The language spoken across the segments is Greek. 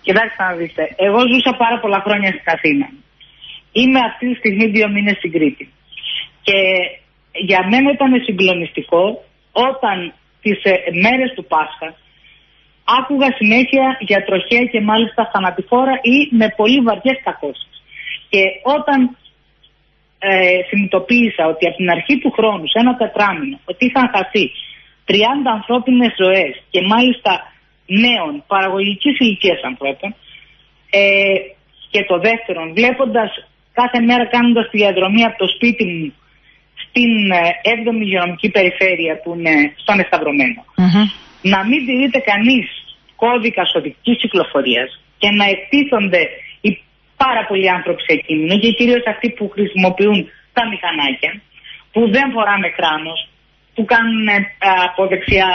Κοιτάξτε να δείτε, εγώ ζούσα πάρα πολλά χρόνια στην Αθήνα. Είμαι αυτή τη στιγμή 2 μήνες στην Κρήτη. Και για μένα ήταν συγκλονιστικό όταν τις μέρες του Πάσχα άκουγα συνέχεια για τροχαία και μάλιστα θανατηφόρα ή με πολύ βαριές κακώσεις. Και όταν συνειδητοποίησα ότι από την αρχή του χρόνου, σε ένα τετράμινο, ότι είχαν χαθεί 30 ανθρώπινες ζωές και μάλιστα νέων, παραγωγικής ηλικίας ανθρώπων, και το δεύτερον, βλέποντας κάθε μέρα κάνοντας τη διαδρομή από το σπίτι μου στην 7η υγειονομική περιφέρεια που είναι στον Εσταυρωμένο, να μην τηρείται κανείς κώδικας οδικής κυκλοφορίας και να εκτίθονται οι πάρα πολλοί άνθρωποι σε κίνδυνο, και κυρίως αυτοί που χρησιμοποιούν τα μηχανάκια, που δεν φοράνε κράνος, που κάνουν από δεξιά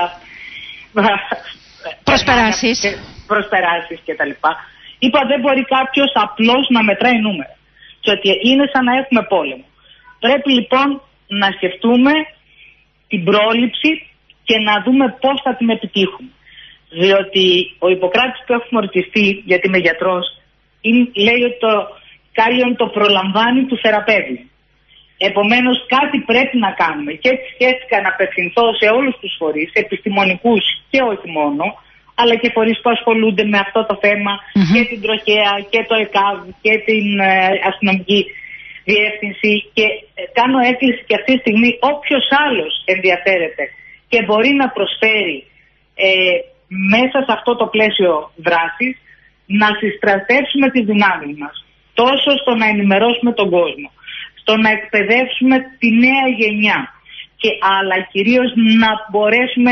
προσπεράσεις κτλ. Είπα, δεν μπορεί κάποιος απλώς να μετράει νούμερα. Και ότι είναι σαν να έχουμε πόλεμο. Πρέπει λοιπόν να σκεφτούμε την πρόληψη και να δούμε πώς θα την επιτύχουμε. Διότι ο Ιπποκράτης που έχουμε ορκιστεί, γιατί είμαι γιατρός, λέει ότι το κάλιον το προλαμβάνει του θεραπεύει. Επομένως κάτι πρέπει να κάνουμε. Και έτσι σκέφτηκα να απευθυνθώ σε όλους τους φορείς, επιστημονικούς και όχι μόνο, αλλά και φορείς που ασχολούνται με αυτό το θέμα, και την τροχέα και το ΕΚΑΒ και την αστυνομική διεύθυνση, και κάνω έκκληση και αυτή τη στιγμή όποιος άλλος ενδιαφέρεται και μπορεί να προσφέρει μέσα σε αυτό το πλαίσιο δράσης, να συστρατεύσουμε τις δυνάμεις μας, τόσο στο να ενημερώσουμε τον κόσμο, στο να εκπαιδεύσουμε τη νέα γενιά, αλλά κυρίως να μπορέσουμε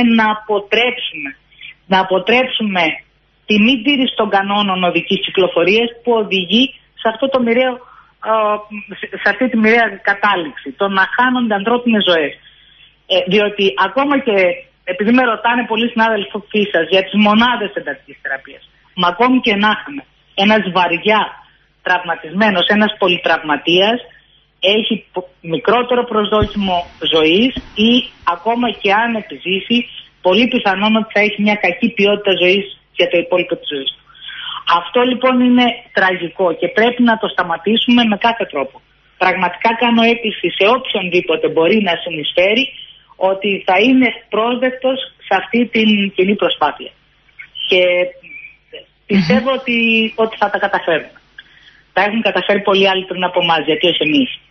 να αποτρέψουμε τη μη τήρηση των κανόνων οδικής κυκλοφορίας που οδηγεί σε αυτή τη μοιραία κατάληξη, το να χάνονται ανθρώπινες ζωές. Διότι ακόμα και επειδή με ρωτάνε πολλοί συνάδελφοι σας για τις μονάδες εντατικής θεραπείας, μα ακόμη και να είχαμε ένας βαριά τραυματισμένος, ένας πολυτραυματίας, έχει μικρότερο προσδόκιμο ζωής ή ακόμα και αν επιζήσει, πολύ πιθανόν ότι θα έχει μια κακή ποιότητα ζωής για το υπόλοιπο της ζωής του. Αυτό λοιπόν είναι τραγικό και πρέπει να το σταματήσουμε με κάθε τρόπο. Πραγματικά κάνω έκκληση σε οποιονδήποτε μπορεί να συνεισφέρει ότι θα είναι πρόσδεκτος σε αυτή την κοινή προσπάθεια. Και πιστεύω ότι θα τα καταφέρουμε. Τα έχουν καταφέρει πολλοί άλλοι πριν από εμάς, γιατί όχι εμείς.